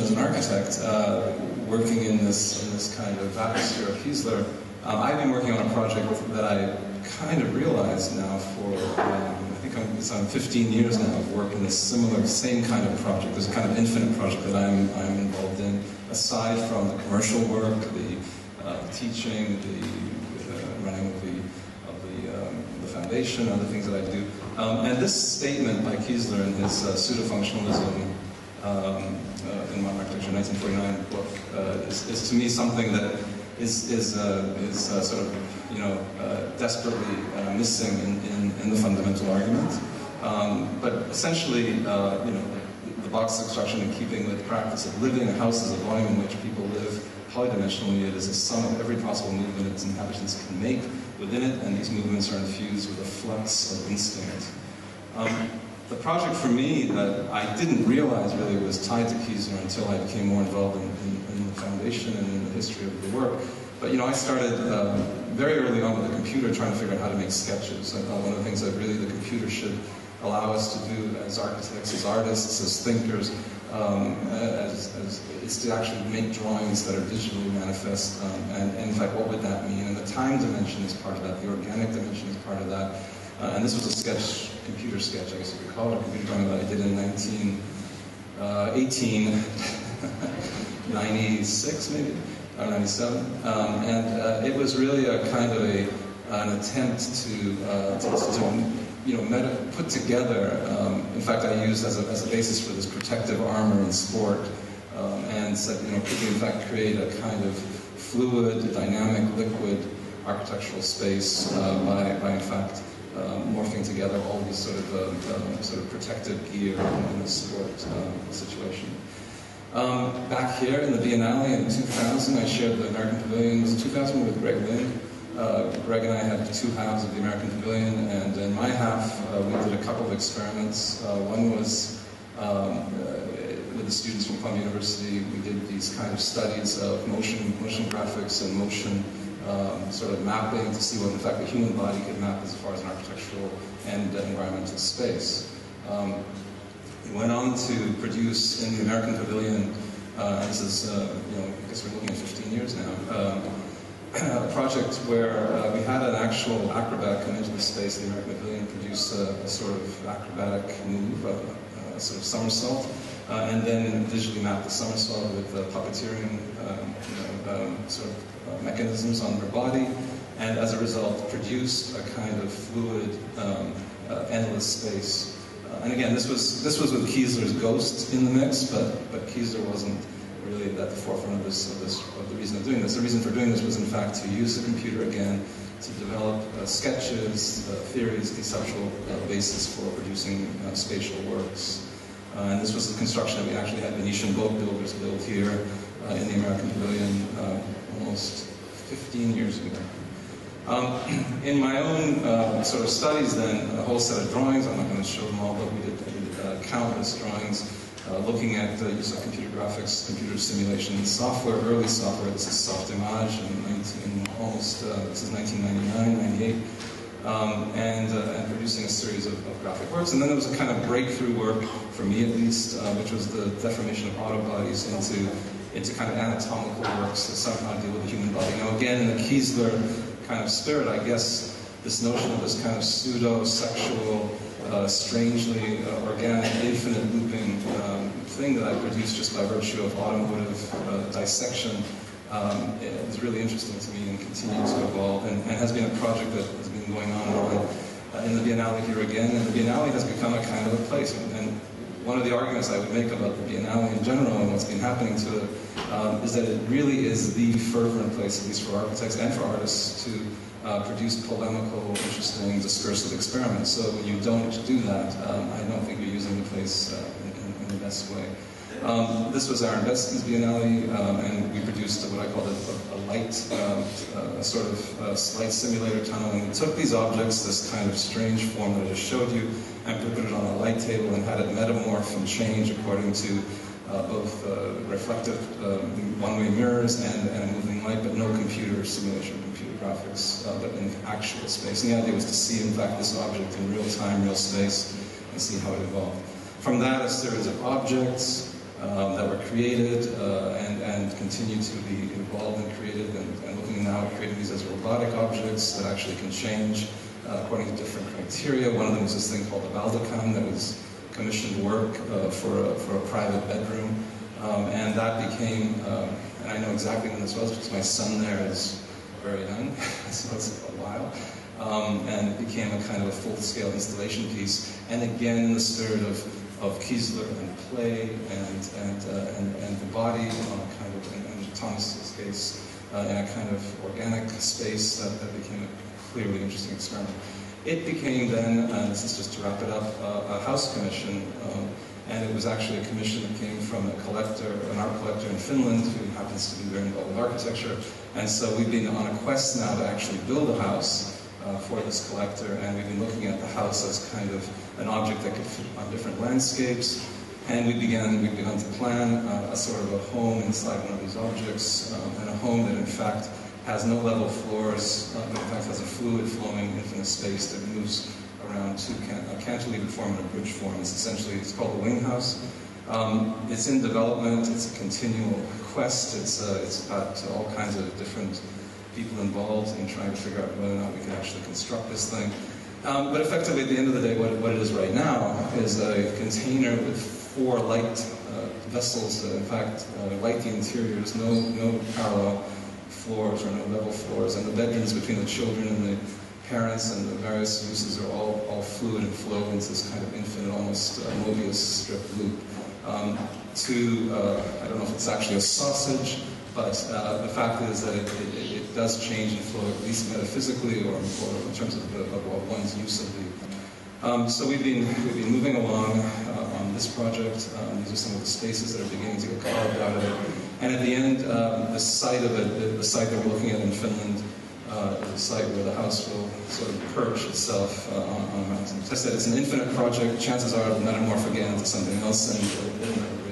as an architect, working in this kind of atmosphere of Kiesler, I've been working on a project that I kind of realized now for, I think it's on 15 years now of work in this same kind of project. There's a kind of infinite project that I'm involved in, aside from the commercial work, the teaching, the running of the foundation, other things that I do. And this statement by Kiesler in his pseudo-functionalism in Modern Architecture 1949 book is to me something that is sort of, desperately missing in the fundamental argument. But essentially, the box construction in keeping with the practice of living, a house is a volume in which people live polydimensionally. It is a sum of every possible movement its inhabitants can make within it, and these movements are infused with a flux of instinct. The project for me that I didn't realize really was tied to Kiesler until I became more involved in the foundation and in the history of the work. But I started very early on with the computer trying to figure out how to make sketches. I thought one of the things that really the computer should allow us to do as architects, as artists, as thinkers, is to actually make drawings that are digitally manifest. And in fact, what would that mean? And the time dimension is part of that. The organic dimension is part of that. And this was a sketch, computer sketch, I guess you could call it, a computer drawing that I did in 1996, maybe, or 97. And it was really a kind of an attempt to put together, in fact, I used as a basis for this protective armor in sport, and said, could we in fact create a kind of fluid, dynamic, liquid architectural space by in fact morphing together all these sort of protective gear in a sport situation. Back here in the Biennale in 2000, I shared the American Pavilion. It was in 2000 with Greg Lynn. Greg and I had two halves of the American Pavilion, and in my half, we did a couple of experiments. One was with the students from Columbia University. We did these kind of studies of motion graphics and motion sort of mapping to see what, in fact, the human body could map as far as an architectural and environmental space. We went on to produce in the American Pavilion, this is, I guess we're looking at 15 years now, a project where we had an actual acrobat come into the space of the American Pavilion and produce a sort of acrobatic move, a sort of somersault, and then digitally map the somersault with puppeteering sort of mechanisms on their body, and as a result produced a kind of fluid, endless space. And again, this was with Kiesler's Ghost in the mix, but Kiesler wasn't really at the forefront of the reason of doing this. The reason for doing this was, in fact, to use the computer again to develop sketches, theories, conceptual basis for producing spatial works. And this was the construction that we actually had Venetian boat builders build here in the American Pavilion almost 15 years ago. In my own sort of studies then, a whole set of drawings, I'm not going to show them all, but we did countless drawings looking at the use of computer graphics, computer simulation software, early software. This is Soft Image this is 1999, 98, and producing a series of graphic works. And then there was a kind of breakthrough work, for me at least, which was the deformation of auto bodies into kind of anatomical works that somehow deal with the human body. Now again, in the Kiesler kind of spirit, I guess this notion of this kind of pseudo-sexual, strangely organic, infinite looping thing that I produced just by virtue of automotive dissection is really interesting to me and continues to evolve, and has been a project that has been going on in the Biennale here again, and the Biennale has become a kind of a place. And one of the arguments I would make about the Biennale in general and what's been happening to it is that it really is the fervent place, at least for architects and for artists, to produce polemical, interesting, discursive experiments. So when you don't do that, I don't think you're using the place in the best way. This was our Investi's Biennale, and we produced what I called a light, sort of light simulator tunnel. And we took these objects, this kind of strange form that I just showed you, and put it on a light table and had it metamorph and change according to both reflective one-way mirrors and a moving light, but no computer simulation, computer graphics, but in actual space. And the idea was to see, in fact, this object in real time, real space, and see how it evolved. From that, a series of objects, that were created and continue to be evolved and created, and looking now at creating these as robotic objects that actually can change according to different criteria. One of them was this thing called the Baldakan that was commissioned work for a private bedroom, and that became, and I know exactly when this was because my son there is very young, so it's a while. And it became a kind of a full-scale installation piece, and again in the spirit of Kiesler and play and the body, kind of in Thomas's case, in a kind of organic space that became a clearly interesting experiment. It became then, and this is just to wrap it up, a house commission, and it was actually a commission that came from a collector, an art collector in Finland who happens to be very involved with architecture, and so we've been on a quest now to actually build a house for this collector, and we've been looking at the house as kind of an object that could fit on different landscapes, and we've begun to plan a sort of a home inside one of these objects, and a home that in fact has no level floors, but in fact has a fluid flowing infinite space that moves around a cantilevered form and a bridge form. It's called the Wing House. It's in development, it's a continual quest, it's got all kinds of different people involved in trying to figure out whether or not we can actually construct this thing. But effectively, at the end of the day, what it is right now is a container with 4 light vessels that, in fact, light the interiors, no parallel floors or no level floors, and the bedrooms between the children and the parents and the various uses are all fluid and flow into this kind of infinite, almost Mobius strip loop. I don't know if it's actually a sausage, but the fact is that it does change and flow, at least metaphysically or in terms of one's use of the. So we've been moving along on this project. These are some of the spaces that are beginning to get carved out of it. And at the end, the site of it, the site that we're looking at in Finland, is a site where the house will sort of perch itself on a mountain. As I said, it's an infinite project. Chances are it'll metamorph again into something else, and